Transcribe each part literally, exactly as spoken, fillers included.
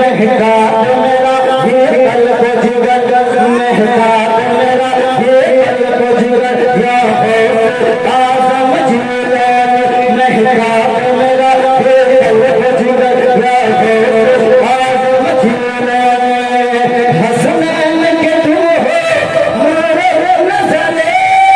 महताब मेरा ये कल्ब जिगर महताब मेरा ये कल्ब जिगर या आज़म जिलानी महताब मेरा ये कल्ब जिगर या आज़म जिलानी हसनैन के तू हो मेरे नज़रे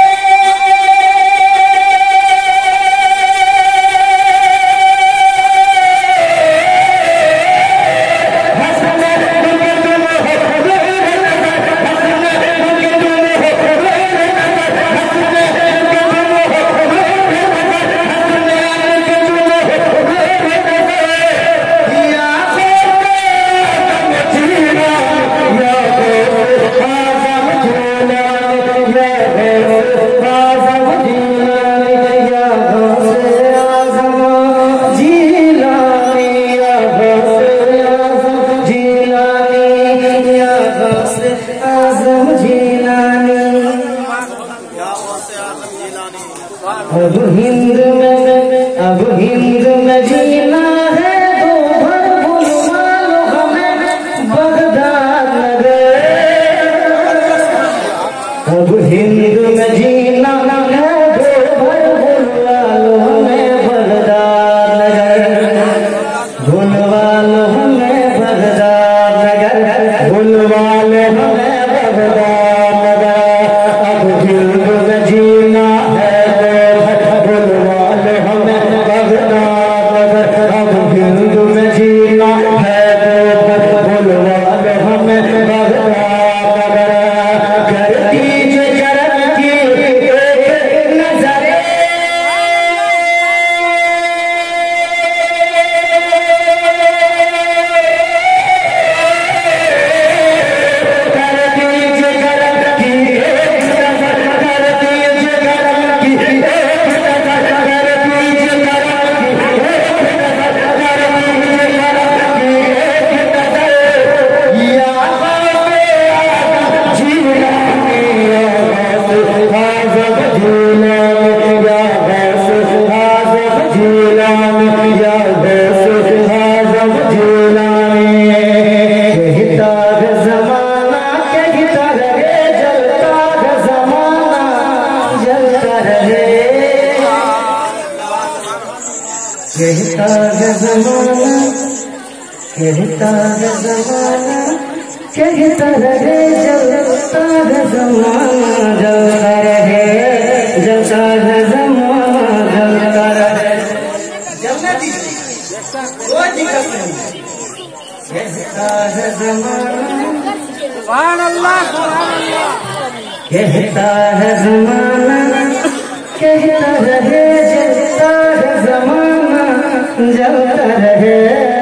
अब हिंद में अब हिंद में जीना है तो भर बुलवा लो हमें बगदाद नगर। अब हिंद में जीना है तो भर बुलवा लो हमें बगदाद नगर। बुलवा लो हमें बगदाद नगर, बुलवा लो हमें बगदाद नगर। अब हिंद में जीना है कहता है ज़माना कहता है ज़माना कहता रहे जलता है ज़माना जलता रहे जलता है ज़माना जलता रहे जलना दीजिए कोई दिक्कत नहीं। कहता है ज़माना सुभान अल्लाह सुभान अल्लाह कहता है ज़माना कहता रहे जलता है ज़माना जलता रहे।